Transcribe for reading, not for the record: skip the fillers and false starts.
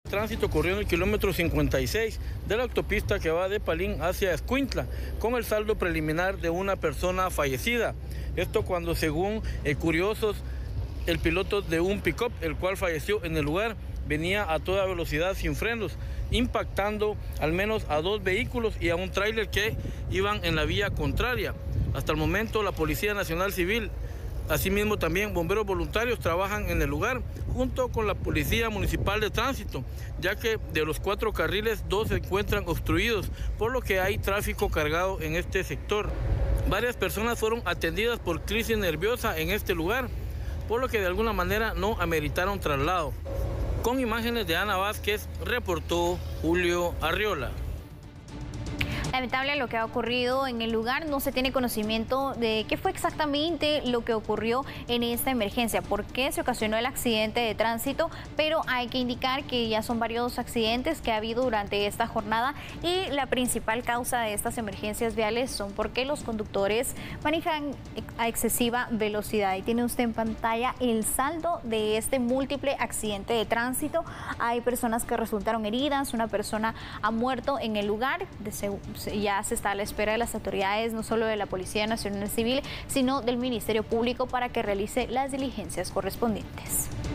Tránsito ocurrió en el kilómetro 56 de la autopista que va de Palín hacia Escuintla, con el saldo preliminar de una persona fallecida. Esto cuando, según curiosos, el piloto de un pick-up, el cual falleció en el lugar, venía a toda velocidad sin frenos, impactando al menos a 2 vehículos y a un tráiler que iban en la vía contraria. Hasta el momento, la Policía Nacional Civil, asimismo también bomberos voluntarios, trabajan en el lugar junto con la Policía Municipal de Tránsito, ya que de los 4 carriles 2 se encuentran obstruidos, por lo que hay tráfico cargado en este sector. Varias personas fueron atendidas por crisis nerviosa en este lugar, por lo que de alguna manera no ameritaron traslado. Con imágenes de Ana Vázquez, reportó Julio Arriola. Lamentable lo que ha ocurrido en el lugar, no se tiene conocimiento de qué fue exactamente lo que ocurrió en esta emergencia, por qué se ocasionó el accidente de tránsito, pero hay que indicar que ya son varios accidentes que ha habido durante esta jornada y la principal causa de estas emergencias viales son porque los conductores manejan a excesiva velocidad. Y tiene usted en pantalla el saldo de este múltiple accidente de tránsito. Hay personas que resultaron heridas, una persona ha muerto en el lugar. Ya se está a la espera de las autoridades, no solo de la Policía Nacional Civil, sino del Ministerio Público para que realice las diligencias correspondientes.